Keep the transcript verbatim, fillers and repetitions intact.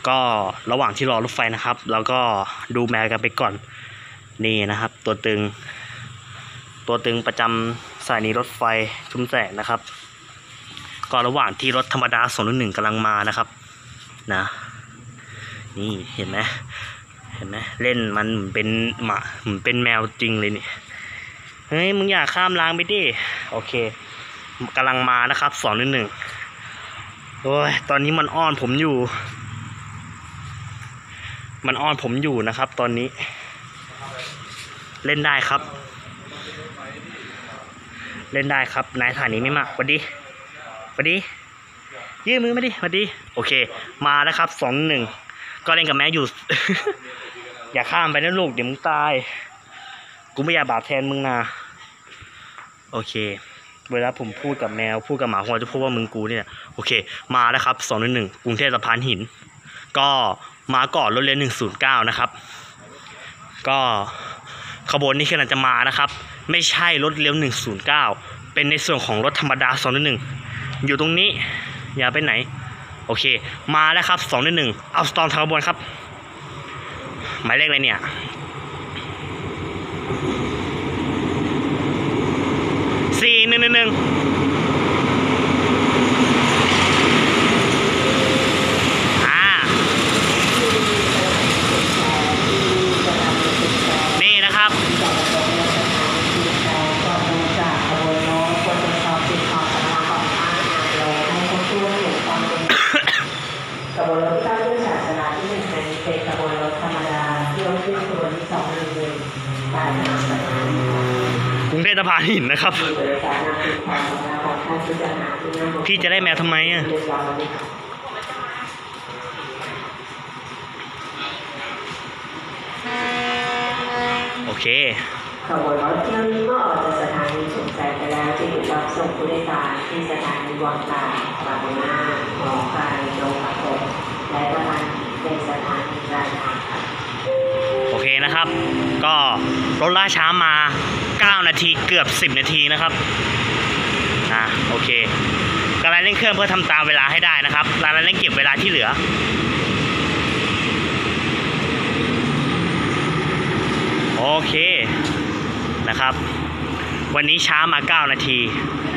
ก็ระหว่างที่รอรถไฟนะครับเราก็ดูแมวกันไปก่อนนี่นะครับตัวตึงตัวตึงประจำสถานีรถไฟชุมแสงนะครับก็ระหว่างที่รถธรรมดาสองหนึ่งหนึ่งกำลังมานะครับนะนี่เห็นไหมเห็นไหมเล่นมันเป็นหมาเหมือนเป็นแมวจริงเลยนี่เฮ้ยมึงอย่าข้ามรางไปดิโอเคกำลังมานะครับสองหนึ่งหนึ่งโอ้ยตอนนี้มันอ้อนผมอยู่มันอ้อนผมอยู่นะครับตอนนี้เล่นได้ครับเล่นได้ครับนายฐานนี้ไม่มากสวัสดีสวัสดียื่นมือมาดิสวัสดีโอเคมาแล้วครับสองหนึ่งก็เล่นกับแมวอยู่ อย่าข้ามไปนะลูกเดี๋ยวมึงตายกูไม่อยากบาปแทนมึงนะโอเคเวลาผมพูดกับแมวพูดกับหมาผมจะพูดว่ามึงกูเนี่ยโอเคมาแล้วครับสองหนึ่งหนึ่งกรุงเทพสะพานหินก็มาก่อนรถเร็วหนึ่งศูนย์เก้านะครับก็ขบวนนี้กำลังจะมานะครับไม่ใช่รถเร็วหนึ่งศูนย์เก้าเป็นในส่วนของรถธรรมดาสองหนึ่งหนึ่งอยู่ตรงนี้อย่าไปไหนโอเคมาแล้วครับสองหนึ่งหนึ่งเอาสตอมทางขบวนครับหมายเลขอะไรเนี่ยสี่หนึ่งหนึ่งหนึ่งอ่านี่นะครับกระบวนรถที่ตั้งด้วยศาสนาที่หนึ่งนั้นเป็นกระบวนรถธรรมดาที่รถขึ้นขบวนที่สองหนึ่งหนึ่งปลายทางสถานีกรุงเทพสะพานหินนะครับพี่จะได้แมวทำไมอ่ะโอเคขบวนรถเที่ยวนี้ก็ออกจากสถานีชุมแสงไปแล้วจึงรับส่งผู้โดยสารที่สถานีวังตาบางนาหนองคายโรงพักและสถานีเป็นสถานีปลายทางครับโอเคนะครับก็รถล่าช้ามาเก้านาทีเกือบสิบนาทีนะครับอ่ะโอเคกำลังเร่งเครื่องเพื่อทำตามเวลาให้ได้นะครับกำลังเร่งเก็บเวลาที่เหลือโอเคนะครับวันนี้ช้ามาเก้านาที